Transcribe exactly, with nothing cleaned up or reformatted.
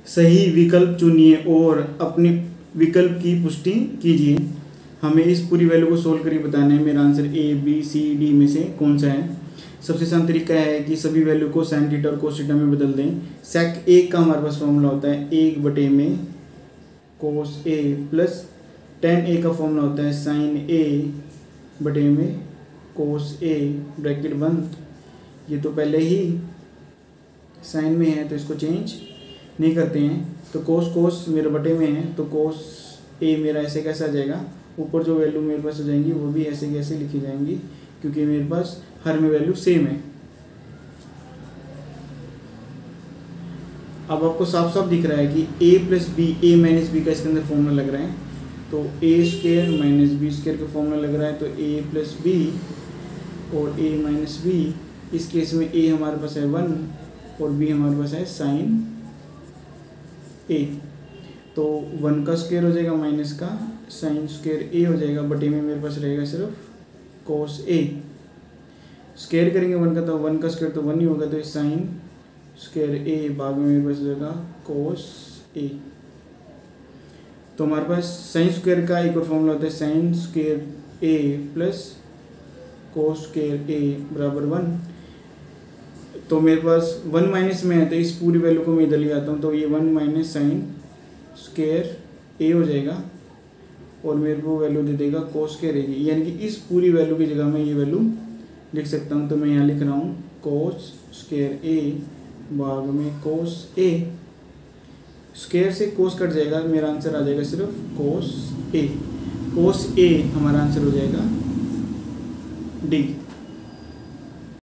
सही विकल्प चुनिए और अपने विकल्प की पुष्टि कीजिए। हमें इस पूरी वैल्यू को सोल्व करके बताना है मेरा answer A B C D में से कौन सा है। सबसे आसान तरीका है कि सभी वैल्यू को साइन थीटा और कोस थीटा में बदल दें। सेक एक का हमारे पास फॉर्मूला होता है एक बटे में कोस ए प्लस टेन ए का फॉर्मूला होता है साइन ए बटे में कोस ए ब्रैकेट बंद। ये तो पहले ही साइन में है तो इसको चेंज नहीं करते हैं। तो कोस कोस मेरे बटे में है तो कोस ए मेरा ऐसे कैसे आ जाएगा, ऊपर जो वैल्यू मेरे पास हो जाएंगी वो भी ऐसे कैसे लिखी जाएंगी क्योंकि मेरे पास हर में वैल्यू सेम है। अब आपको साफ साफ दिख रहा है कि a plus B A minus B का इसके अंदर फॉर्मूला लग रहा है। तो A square minus B square का फॉर्मूला लग रहा है तो a प्लस बी और a माइनस बी। इस केस में a हमारे पास है वन और b हमारे पास है साइन a। तो वन का स्क्वायर हो जाएगा माइनस का साइन स्क्वायर a हो जाएगा बटे में मेरे पास रहेगा सिर्फ कोस a। स्क्वायर करेंगे वन का तो वन का स्क्वायर तो वन ही होगा तो साइन स्क्वायर a भाग में मेरे पास हो जाएगा कोस a। तो हमारे पास साइन स्क्वायर का एक और फॉर्मूला होता है sine square a plus cos square a बराबर वन। तो मेरे पास वन माइनस में है तो इस पूरी वैल्यू को मैं इधर ले आता हूँ तो ये one minus sine square a हो जाएगा और मेरे को वैल्यू दे देगा कोस स्क्वायर a की, यानी कि इस पूरी वैल्यू की जगह मैं ये वैल्यू लिख सकता हूँ। तो मैं यहाँ लिख रहा हूँ कोस स्क्वायर a भाग में कोस a। स्क्वायर से कोस कट जाएगा, मेरा आंसर आ जाएगा सिर्फ कोस a। कोस a हमारा आंसर हो जाएगा डी।